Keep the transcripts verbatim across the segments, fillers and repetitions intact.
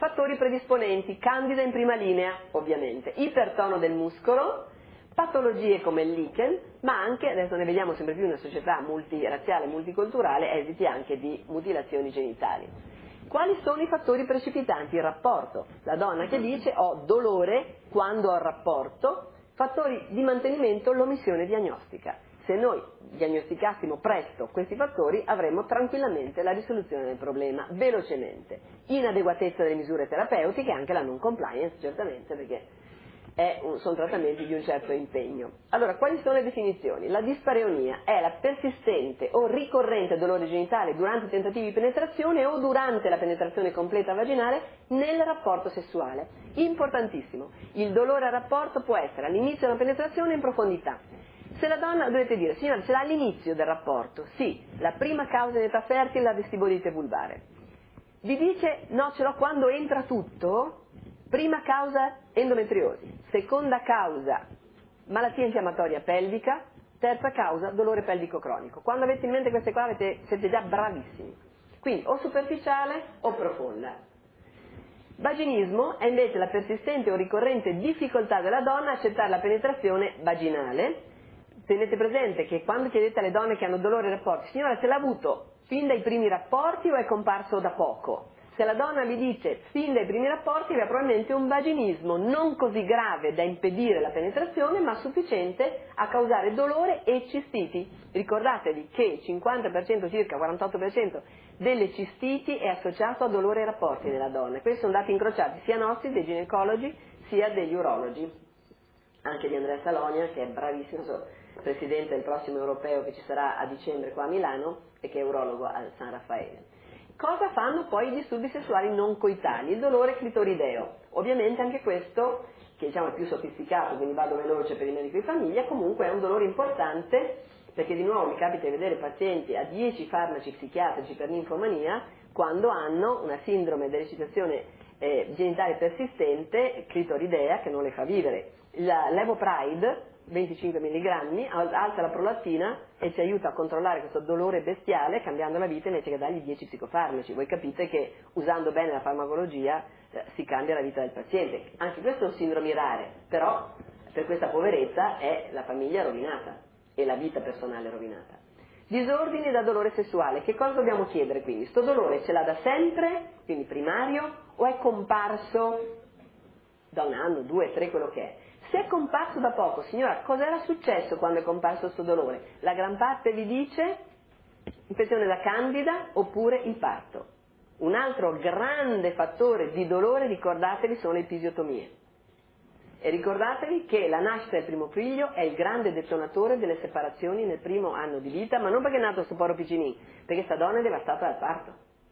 fattori predisponenti, candida in prima linea, ovviamente, ipertono del muscolo, patologie come il lichen, ma anche, adesso ne vediamo sempre più in una società multirazziale, multiculturale, esiti anche di mutilazioni genitali. Quali sono i fattori precipitanti? Il rapporto. La donna che dice ho dolore quando ho il rapporto, fattori di mantenimento, l'omissione diagnostica. Se noi diagnosticassimo presto questi fattori avremmo tranquillamente la risoluzione del problema, velocemente. Inadeguatezza delle misure terapeutiche, anche la non compliance, certamente, perché è un, sono trattamenti di un certo impegno. Allora, quali sono le definizioni? La dispareunia è la persistente o ricorrente dolore genitale durante i tentativi di penetrazione o durante la penetrazione completa vaginale nel rapporto sessuale. Importantissimo, il dolore al rapporto può essere all'inizio della penetrazione e in profondità. Se la donna, dovete dire, signora, ce l'ha all'inizio del rapporto, sì, la prima causa in età fertile è la vestibolite vulvare. Vi dice, no, ce l'ho quando entra tutto. Prima causa endometriosi, seconda causa malattia infiammatoria pelvica, terza causa dolore pelvico cronico. Quando avete in mente queste qua avete, siete già bravissimi. Quindi o superficiale o profonda. Vaginismo è invece la persistente o ricorrente difficoltà della donna a accettare la penetrazione vaginale. Tenete presente che quando chiedete alle donne che hanno dolore ai rapporti, signora, ce l'ha avuto fin dai primi rapporti o è comparso da poco? Se la donna vi dice fin dai primi rapporti, è probabilmente un vaginismo non così grave da impedire la penetrazione, ma sufficiente a causare dolore e cistiti. Ricordatevi che il cinquanta per cento circa, quarantotto per cento delle cistiti è associato a dolore ai rapporti nella donna. Questi sono dati incrociati sia nostri, dei ginecologi, sia degli urologi. Anche di Andrea Salonia, che è bravissimo, presidente del prossimo europeo che ci sarà a dicembre qua a Milano e che è urologo al San Raffaele. Cosa fanno poi i disturbi sessuali non coitali? Il dolore clitorideo. Ovviamente anche questo, che diciamo è più sofisticato, quindi vado veloce per il medico di famiglia, comunque è un dolore importante, perché di nuovo mi capita di vedere pazienti a dieci farmaci psichiatrici per ninfomania quando hanno una sindrome dell'eccitazione eh, genitale persistente, clitoridea, che non le fa vivere. La Levopride, venticinque milligrammi, alza la prolattina e ci aiuta a controllare questo dolore bestiale cambiando la vita invece che dargli dieci psicofarmaci. Voi capite che usando bene la farmacologia eh, si cambia la vita del paziente. Anche questo è un sindrome rare, però per questa poverezza è la famiglia rovinata e la vita personale rovinata. Disordini da dolore sessuale. Che cosa dobbiamo chiedere quindi? Sto dolore ce l'ha da sempre, quindi primario, o è comparso da un anno, due, tre, quello che è? Se è comparso da poco, signora, cosa era successo quando è comparso questo dolore? La gran parte vi dice infezione da candida oppure il parto. Un altro grande fattore di dolore, ricordatevi, sono le episiotomie. E ricordatevi che la nascita del primo figlio è il grande detonatore delle separazioni nel primo anno di vita, ma non perché è nato questo povero piccinino, perché sta donna è devastata dal parto.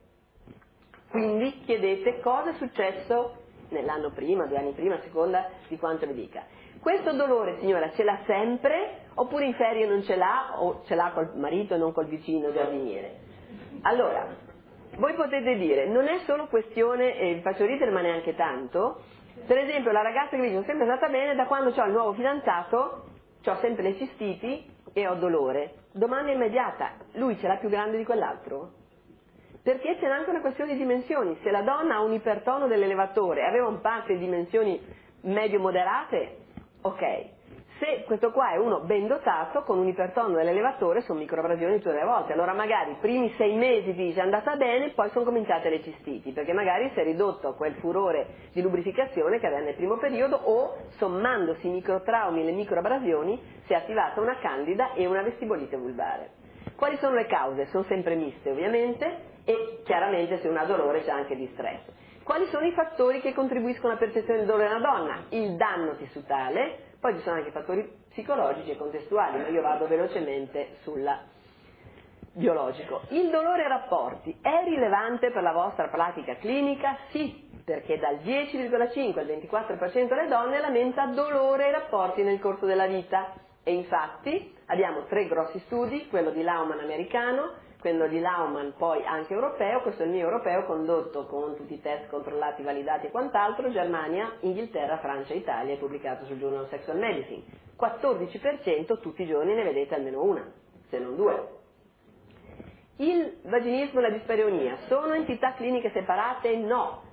Quindi chiedete cosa è successo nell'anno prima, due anni prima, a seconda di quanto vi dica. Questo dolore, signora, ce l'ha sempre, oppure in ferie non ce l'ha, o ce l'ha col marito e non col vicino giardiniere? Allora, voi potete dire, non è solo questione, e vi faccio ridere ma neanche tanto, per esempio la ragazza che mi dice, sono sempre stata bene, da quando ho il nuovo fidanzato, ho sempre le cistiti e ho dolore. Domanda immediata, lui ce l'ha più grande di quell'altro? Perché c'è anche una questione di dimensioni. Se la donna ha un ipertono dell'elevatore e aveva un parte di dimensioni medio-moderate, ok. Se questo qua è uno ben dotato, con un ipertono dell'elevatore sono microabrasioni tutte le volte. Allora magari i primi sei mesi dice è andata bene, poi sono cominciate le cistiti, perché magari si è ridotto quel furore di lubrificazione che aveva nel primo periodo, o sommandosi i microtraumi e le microabrasioni si è attivata una candida e una vestibolite vulvare. Quali sono le cause? Sono sempre miste ovviamente, e chiaramente se uno ha dolore c'è anche di stress. Quali sono i fattori che contribuiscono alla percezione del dolore della donna? Il danno tissutale, poi ci sono anche fattori psicologici e contestuali, ma io vado velocemente sul biologico. Il dolore ai rapporti è rilevante per la vostra pratica clinica? Sì, perché dal dieci virgola cinque al ventiquattro per cento delle donne lamenta dolore ai rapporti nel corso della vita. E infatti abbiamo tre grossi studi, quello di Laumann americano, quello di Laumann poi anche europeo, questo è il mio europeo condotto con tutti i test controllati, validati e quant'altro, Germania, Inghilterra, Francia, Italia, pubblicato sul Journal of Sexual Medicine. quattordici per cento tutti i giorni ne vedete almeno una, se non due. Il vaginismo e la dispareunia sono entità cliniche separate? No.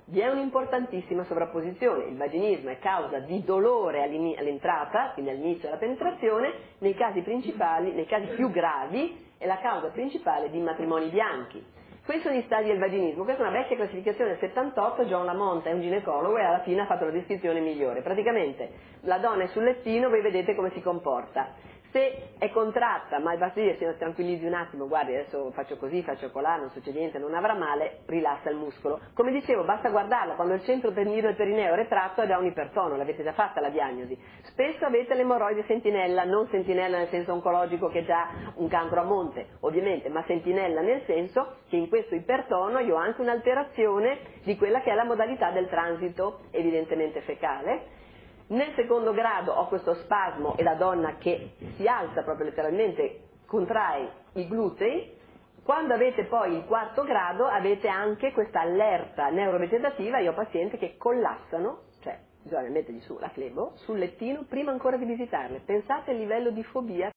Vi è un'importantissima sovrapposizione, il vaginismo è causa di dolore all'entrata, quindi all'inizio della penetrazione, nei casi principali, nei casi più gravi, è la causa principale di matrimoni bianchi. Questi sono gli stadi del vaginismo, questa è una vecchia classificazione del settantotto, John Lamont è un ginecologo e alla fine ha fatto la descrizione migliore. Praticamente la donna è sul lettino, voi vedete come si comporta. Se è contratta, ma basta dire, si tranquillizzi un attimo, guardi adesso faccio così, faccio colà, non succede niente, non avrà male, rilassa il muscolo. Come dicevo, basta guardarla, quando il centro pernio del perineo è retratto è già un ipertono, l'avete già fatta la diagnosi. Spesso avete l'emorroide sentinella, non sentinella nel senso oncologico che è già un cancro a monte, ovviamente, ma sentinella nel senso che in questo ipertono io ho anche un'alterazione di quella che è la modalità del transito, evidentemente fecale. Nel secondo grado ho questo spasmo e la donna che si alza proprio letteralmente, contrae i glutei. Quando avete poi il quarto grado avete anche questa allerta neurovegetativa, io ho pazienti che collassano, cioè bisogna mettergli su la flebo, sul lettino prima ancora di visitarle. Pensate al livello di fobia